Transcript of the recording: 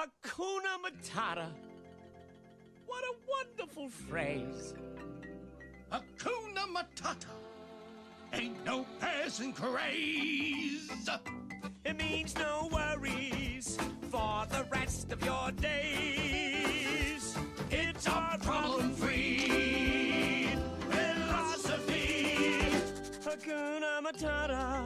Hakuna Matata. What a wonderful phrase. Hakuna Matata. Ain't no passing craze. It means no worries for the rest of your days. It's a problem-free philosophy. Hakuna Matata.